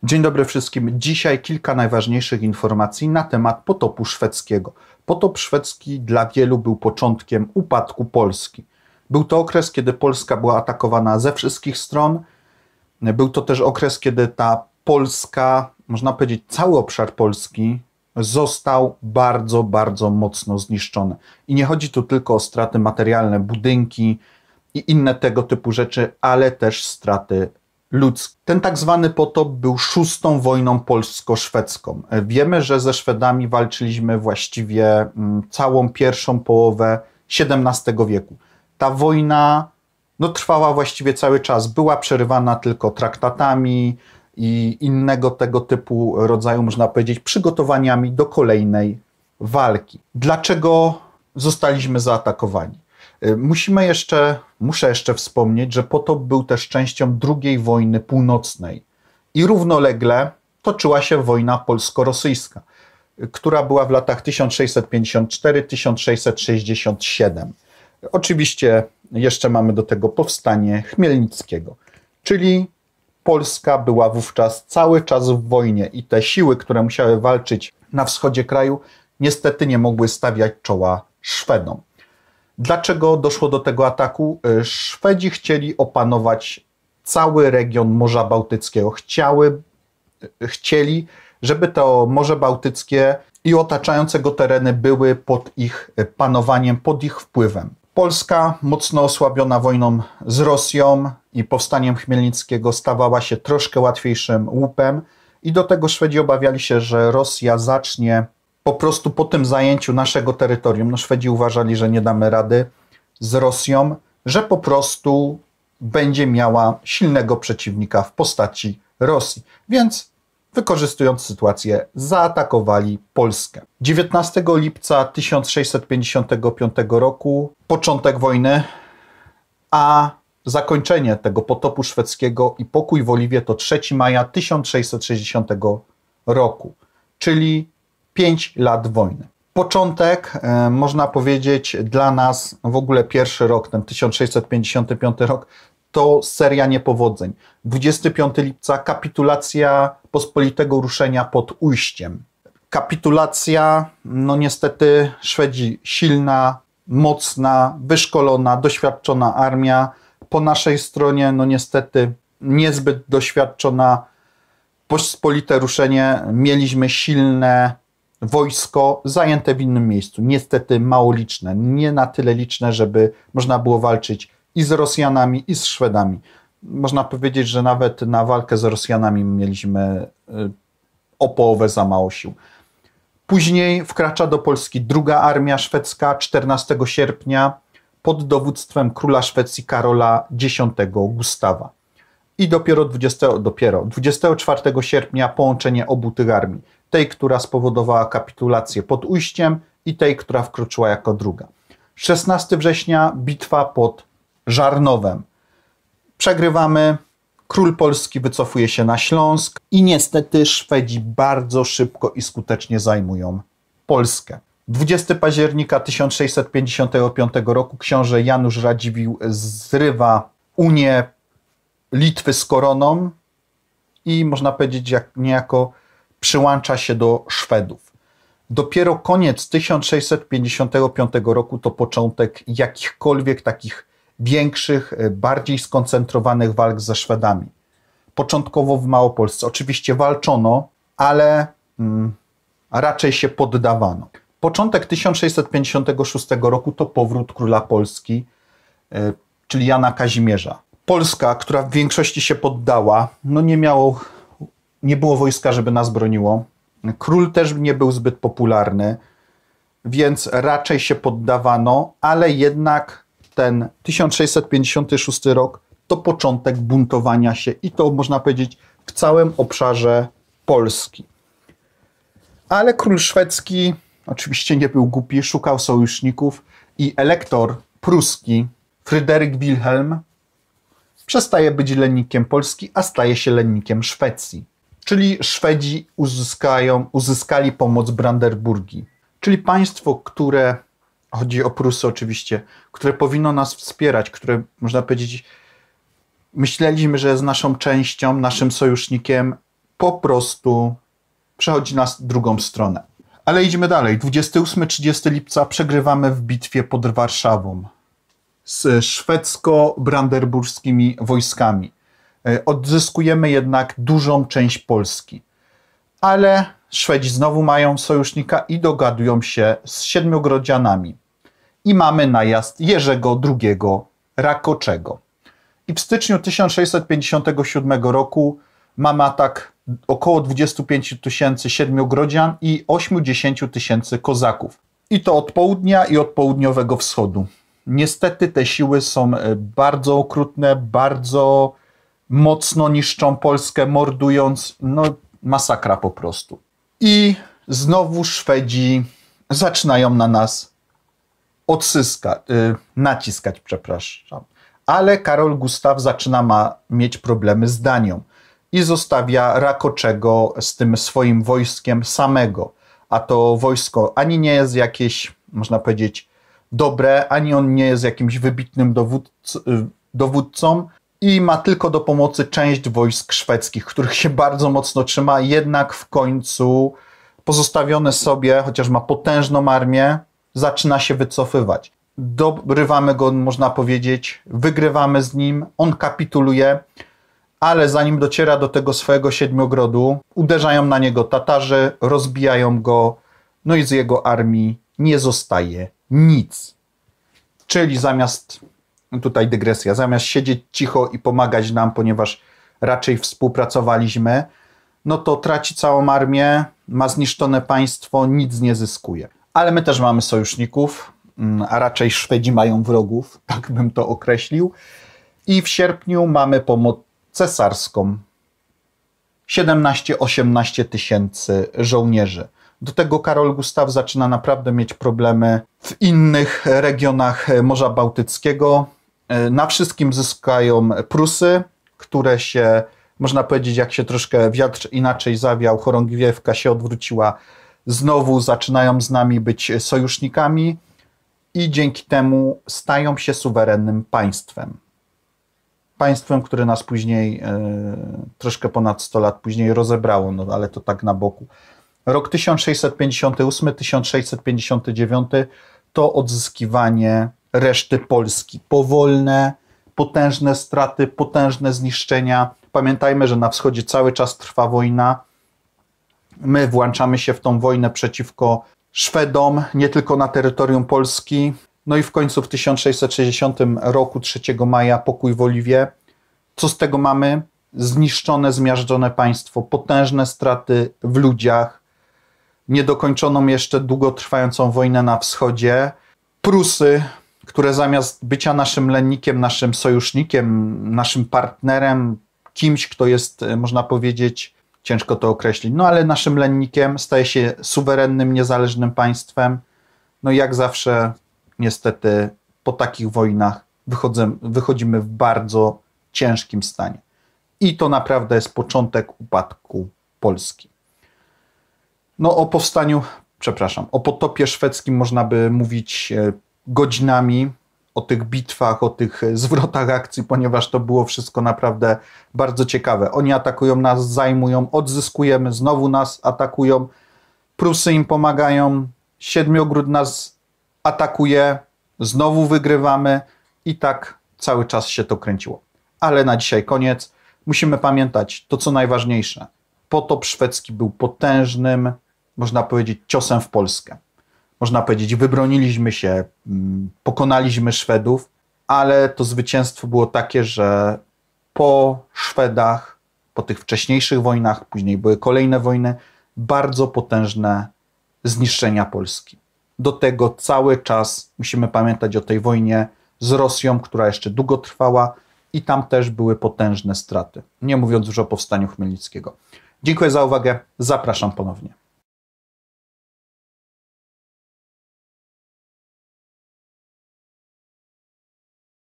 Dzień dobry wszystkim. Dzisiaj kilka najważniejszych informacji na temat potopu szwedzkiego. Potop szwedzki dla wielu był początkiem upadku Polski. Był to okres, kiedy Polska była atakowana ze wszystkich stron. Był to też okres, kiedy ta Polska, można powiedzieć cały obszar Polski został bardzo, bardzo mocno zniszczony. I nie chodzi tu tylko o straty materialne, budynki i inne tego typu rzeczy, ale też straty ludzkie. Ten tak zwany potop był szóstą wojną polsko-szwedzką. Wiemy, że ze Szwedami walczyliśmy właściwie całą pierwszą połowę XVII wieku. Ta wojna trwała właściwie cały czas. Była przerywana tylko traktatami i innego tego typu rodzaju, można powiedzieć, przygotowaniami do kolejnej walki. Dlaczego zostaliśmy zaatakowani? Muszę jeszcze wspomnieć, że potop był też częścią II wojny północnej i równolegle toczyła się wojna polsko-rosyjska, która była w latach 1654-1667. Oczywiście jeszcze mamy do tego powstanie Chmielnickiego, czyli Polska była wówczas cały czas w wojnie i te siły, które musiały walczyć na wschodzie kraju, niestety nie mogły stawiać czoła Szwedom. Dlaczego doszło do tego ataku? Szwedzi chcieli opanować cały region Morza Bałtyckiego. Chcieli, żeby to Morze Bałtyckie i otaczające go tereny były pod ich panowaniem, pod ich wpływem. Polska, mocno osłabiona wojną z Rosją i powstaniem Chmielnickiego, stawała się troszkę łatwiejszym łupem i do tego Szwedzi obawiali się, że Rosja zacznie po prostu po tym zajęciu naszego terytorium, Szwedzi uważali, że nie damy rady z Rosją, że po prostu będzie miała silnego przeciwnika w postaci Rosji. Więc wykorzystując sytuację, zaatakowali Polskę. 19 lipca 1655 roku, początek wojny, a zakończenie tego potopu szwedzkiego i pokój w Oliwie to 3 maja 1660 roku, czyli 5 lat wojny. Początek, można powiedzieć, dla nas, w ogóle pierwszy rok, ten 1655 rok, to seria niepowodzeń. 25 lipca kapitulacja pospolitego ruszenia pod Ujściem. Kapitulacja, niestety Szwedzi silna, mocna, wyszkolona, doświadczona armia. Po naszej stronie, niestety niezbyt doświadczona, pospolite ruszenie. Mieliśmy silne wojsko zajęte w innym miejscu, niestety mało liczne, nie na tyle liczne, żeby można było walczyć i z Rosjanami, i z Szwedami. Można powiedzieć, że nawet na walkę z Rosjanami mieliśmy o połowę za mało sił. Później wkracza do Polski druga armia szwedzka 14 sierpnia pod dowództwem króla Szwecji Karola X Gustawa. I dopiero 24 sierpnia połączenie obu tych armii. Tej, która spowodowała kapitulację pod Ujściem i tej, która wkroczyła jako druga. 16 września bitwa pod Żarnowem. Przegrywamy, król Polski wycofuje się na Śląsk i niestety Szwedzi bardzo szybko i skutecznie zajmują Polskę. 20 października 1655 roku książę Janusz Radziwiłł zrywa unię Litwy z koroną i można powiedzieć niejako przyłącza się do Szwedów. Dopiero koniec 1655 roku to początek jakichkolwiek takich większych, bardziej skoncentrowanych walk ze Szwedami. Początkowo w Małopolsce. Oczywiście walczono, ale raczej się poddawano. Początek 1656 roku to powrót króla Polski, czyli Jana Kazimierza. Polska, która w większości się poddała, nie było wojska, żeby nas broniło. Król też nie był zbyt popularny, więc raczej się poddawano, ale jednak ten 1656 rok to początek buntowania się i to można powiedzieć w całym obszarze Polski. Ale król szwedzki oczywiście nie był głupi, szukał sojuszników i elektor pruski Fryderyk Wilhelm przestaje być lennikiem Polski, a staje się lennikiem Szwecji. Czyli Szwedzi uzyskali pomoc Brandenburgii. Czyli państwo, które, chodzi o Prusy oczywiście, które powinno nas wspierać, które można powiedzieć myśleliśmy, że jest naszą częścią, naszym sojusznikiem, po prostu przechodzi na drugą stronę. Ale idziemy dalej. 28-30 lipca przegrywamy w bitwie pod Warszawą z szwedzko-brandenburskimi wojskami. Odzyskujemy jednak dużą część Polski. Ale Szwedzi znowu mają sojusznika i dogadują się z Siedmiogrodzianami. I mamy najazd Jerzego II Rakoczego. I w styczniu 1657 roku mamy atak około 25 000 Siedmiogrodzian i 80 000 kozaków. I to od południa i od południowego wschodu. Niestety te siły są bardzo okrutne, bardzo mocno niszczą Polskę, mordując, no masakra po prostu. I znowu Szwedzi zaczynają na nas naciskać, przepraszam. Ale Karol Gustaw zaczyna mieć problemy z Danią i zostawia Rakoczego z tym swoim wojskiem samego. A to wojsko ani nie jest jakieś, można powiedzieć, dobre, ani on nie jest jakimś wybitnym dowódcą i ma tylko do pomocy część wojsk szwedzkich, których się bardzo mocno trzyma, jednak w końcu pozostawione sobie, chociaż ma potężną armię, zaczyna się wycofywać. Dorywamy go, można powiedzieć, wygrywamy z nim, on kapituluje, ale zanim dociera do tego swojego Siedmiogrodu, uderzają na niego Tatarzy, rozbijają go, no i z jego armii nie zostaje nic. Czyli zamiast, tutaj dygresja, zamiast siedzieć cicho i pomagać nam, ponieważ raczej współpracowaliśmy, no to traci całą armię, ma zniszczone państwo, nic nie zyskuje. Ale my też mamy sojuszników, a raczej Szwedzi mają wrogów, tak bym to określił. I w sierpniu mamy pomoc cesarską. 17-18 tysięcy żołnierzy. Do tego Karol Gustaw zaczyna naprawdę mieć problemy w innych regionach Morza Bałtyckiego. Na wszystkim zyskają Prusy, które się, można powiedzieć, jak się troszkę wiatr inaczej zawiał, chorągiewka się odwróciła, znowu zaczynają z nami być sojusznikami i dzięki temu stają się suwerennym państwem. Państwem, które nas później, troszkę ponad 100 lat później rozebrało, no ale to tak na boku. Rok 1658-1659 to odzyskiwanie reszty Polski. Powolne, potężne straty, potężne zniszczenia. Pamiętajmy, że na wschodzie cały czas trwa wojna. My włączamy się w tą wojnę przeciwko Szwedom, nie tylko na terytorium Polski. No i w końcu w 1660 roku, 3 maja, pokój w Oliwie. Co z tego mamy? Zniszczone, zmiażdżone państwo, potężne straty w ludziach, niedokończoną jeszcze długotrwającą wojnę na wschodzie. Prusy, które zamiast bycia naszym lennikiem, naszym sojusznikiem, naszym partnerem, kimś, kto jest, można powiedzieć, ciężko to określić, no ale naszym lennikiem, staje się suwerennym, niezależnym państwem. No i jak zawsze, niestety, po takich wojnach wychodzimy w bardzo ciężkim stanie. I to naprawdę jest początek upadku Polski. No o powstaniu, o potopie szwedzkim można by mówić godzinami, o tych bitwach, o tych zwrotach akcji, ponieważ to było wszystko naprawdę bardzo ciekawe. Oni atakują nas, zajmują, odzyskujemy, znowu nas atakują, Prusy im pomagają, Siedmiogród nas atakuje, znowu wygrywamy i tak cały czas się to kręciło. Ale na dzisiaj koniec. Musimy pamiętać to, co najważniejsze. Potop szwedzki był potężnym, można powiedzieć, ciosem w Polskę. Można powiedzieć, wybroniliśmy się, pokonaliśmy Szwedów, ale to zwycięstwo było takie, że po Szwedach, po tych wcześniejszych wojnach, później były kolejne wojny, bardzo potężne zniszczenia Polski. Do tego cały czas musimy pamiętać o tej wojnie z Rosją, która jeszcze długo trwała i tam też były potężne straty. Nie mówiąc już o powstaniu Chmielnickiego. Dziękuję za uwagę, zapraszam ponownie.